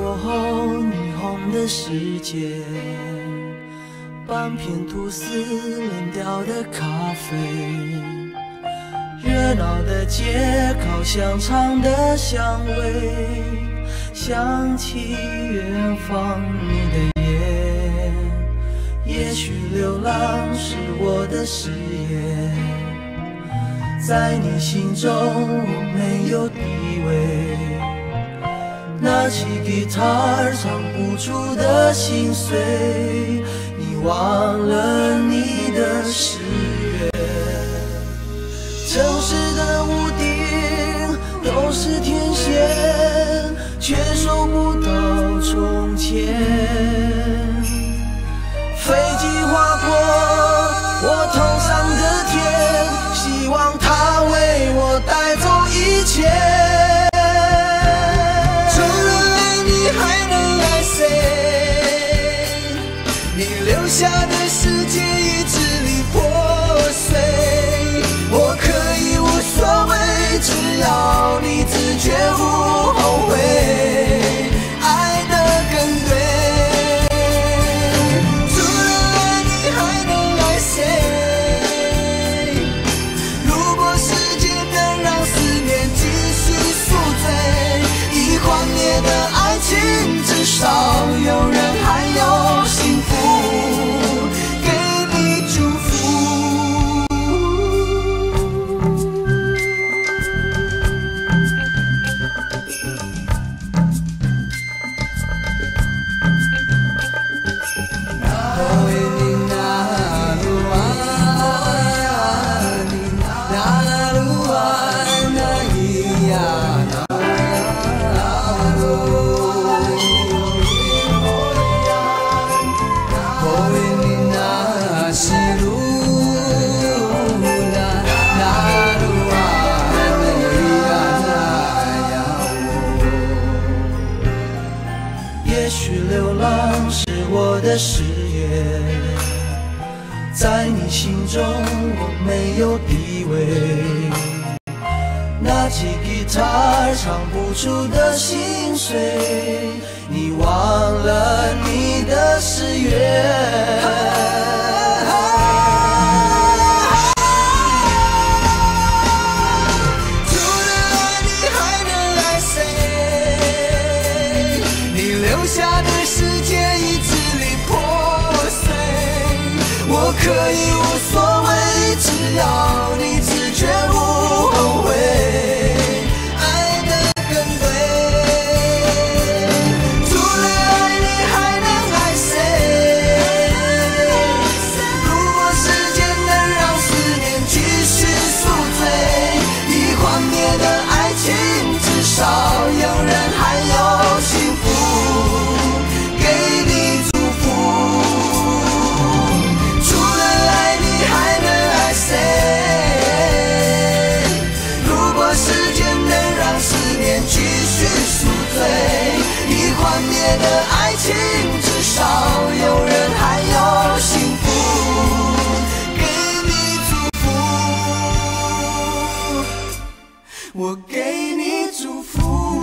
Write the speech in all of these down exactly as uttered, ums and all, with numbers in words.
过后，霓虹的世界，半片吐司冷掉的咖啡，热闹的街，烤香肠的香味，想起远方你的眼。也许流浪是我的誓言，在你心中我没有地位，拿起吉他唱不出的心碎，你忘了你的誓约。城市的屋顶都是天线，却收不到从前。飞机划过我头上的天，希望它为我带走一切。除了爱你还能爱谁？你留下的世界已支离破碎，我可以无所谓，只要你自觉不后悔，爱得更对。除了爱你还能爱谁？如果时间能让思念继续宿醉，已幻灭的爱情，至少有人还有幸福给你祝福。也许流浪是我的誓言，在你心中我没有地位，拿起吉他唱不出的心碎，你忘了你的誓约。我可以无所谓，只要你自觉不后悔，爱得更对。除了爱你还能爱谁？如果时间能让思念继续宿醉，已幻灭的爱情，至少有人还有幸福给你祝福。继续宿醉，已幻灭的爱情，至少有人还有幸福给你祝福，我给你祝福。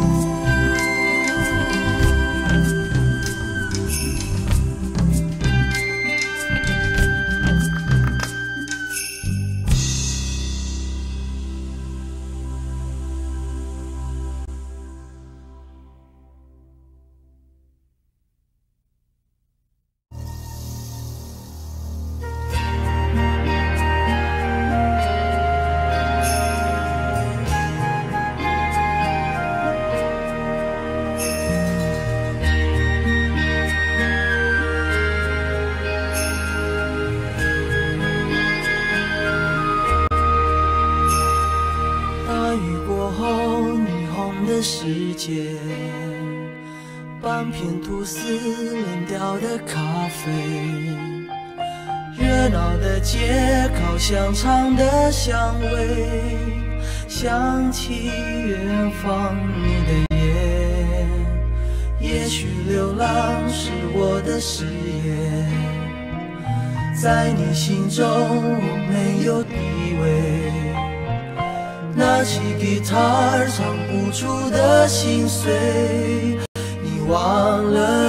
世界，半片吐司冷掉的咖啡，热闹的街，烤香肠的香味，想起远方你的眼。也许流浪是我的誓言，在你心中我没有地位，拿起吉他唱不出的心碎，你忘忘了